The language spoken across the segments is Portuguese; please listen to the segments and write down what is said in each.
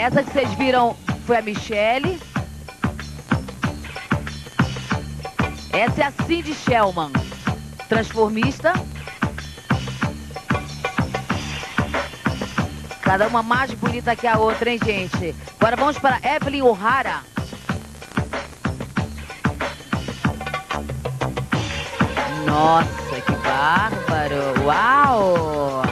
Essa que vocês viram foi a Michelle. Essa é a Cindy Shellman, transformista. Cada uma mais bonita que a outra, hein, gente? Agora vamos para Evelyn O'Hara. Nossa, que bárbaro! Uau!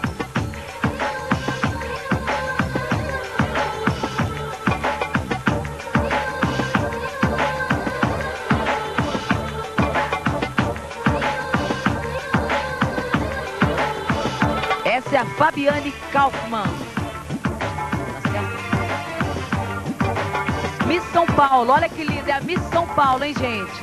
Essa é a Fabiane Kaufmann. Tá certo? Miss São Paulo, olha que linda, é a Miss São Paulo, hein, gente?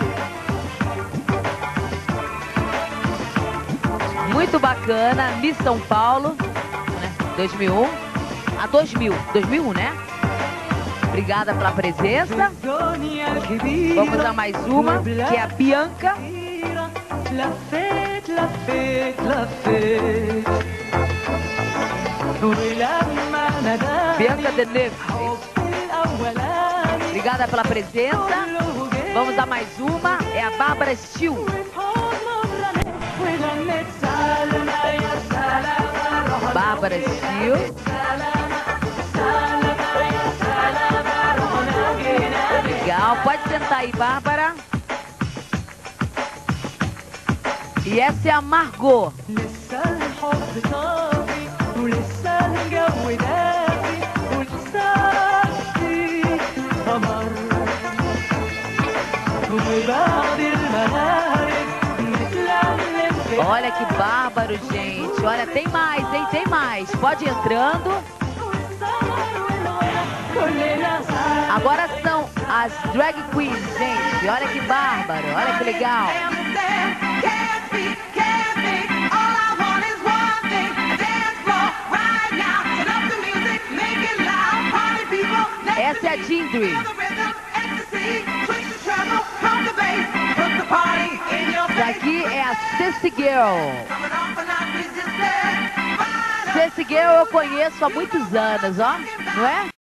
Muito bacana, Miss São Paulo, né? 2001. A 2001, né? Obrigada pela presença. Vamos a mais uma, que é a Bianca. Bianca de Neves. Obrigada pela presença. Vamos a mais uma, é a Bárbara Steele. Bárbara Steele. Legal, pode sentar aí, Bárbara. E essa é a Margot. Olha que bárbaro, gente. Olha, tem mais, hein? Tem mais. Pode ir entrando. Agora são as drag queens, gente. Olha que bárbaro. Olha que legal. Essa é a Gindry. Essa aqui é a Sassy Girl. Sassy Girl eu conheço há muitos anos, ó. Não é?